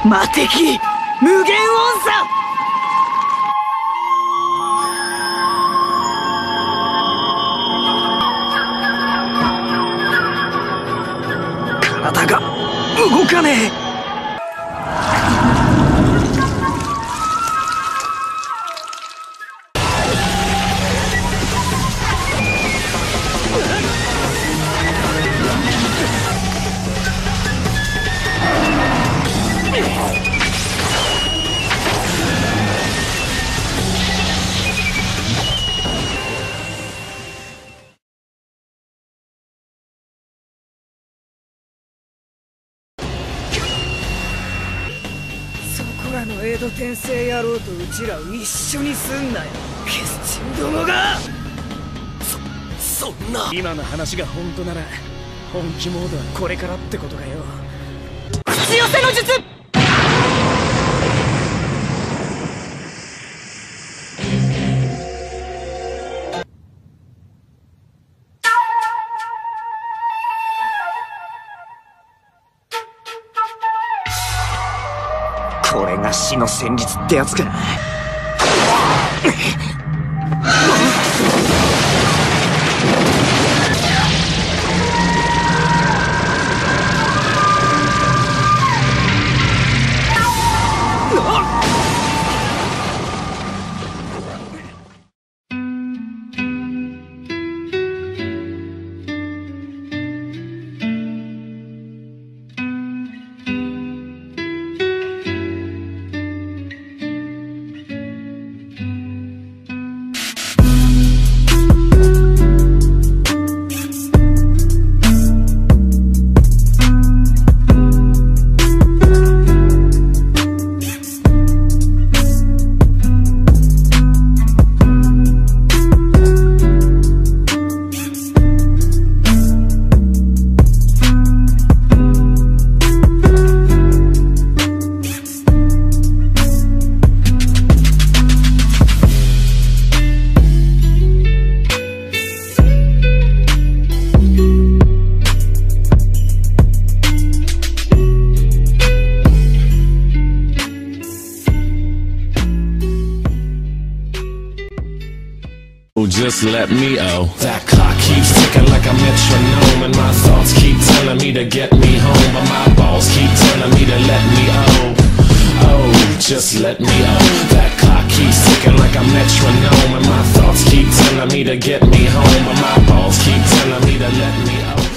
魔敵無限音差。体が動かねえ。そこらの江戸転生野郎とうちらを一緒にすんなよ、ケスチンどもが。そんな。今の話が本当なら本気モードはこれからってことかよ。口寄せの術。これが死の旋律ってやつか。 Just let me That clock keeps ticking like a metronome, and my thoughts keep telling me to get me home, but my balls keep telling me to let me just let me That clock keeps ticking like a metronome, and my thoughts keep telling me to get me home, but my balls keep telling me to let me